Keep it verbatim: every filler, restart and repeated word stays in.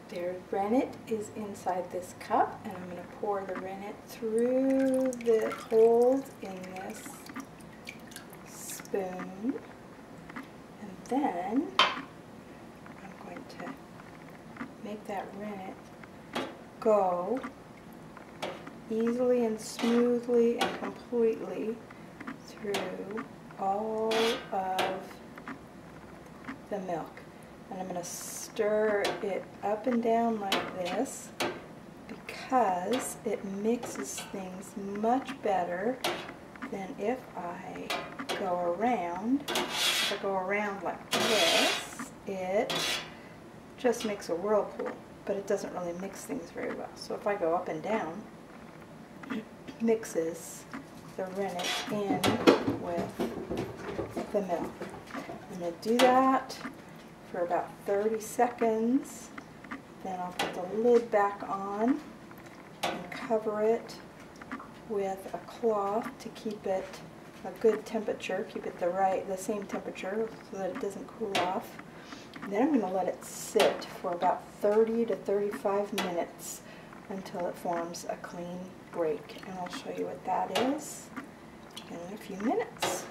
There's rennet is inside this cup, and I'm going to pour the rennet through the holes in this spoon. And then I'm going to make that rennet go easily and smoothly and completely through all of the milk. And I'm going to stir it up and down like this because it mixes things much better than if I go around. If I go around like this, it just makes a whirlpool, but it doesn't really mix things very well. So if I go up and down, it mixes the rennet in with the milk. I'm going to do that for about thirty seconds. Then I'll put the lid back on and cover it with a cloth to keep it a good temperature, keep it the right, the same temperature so that it doesn't cool off. And then I'm going to let it sit for about thirty to thirty-five minutes until it forms a clean break. And I'll show you what that is in a few minutes.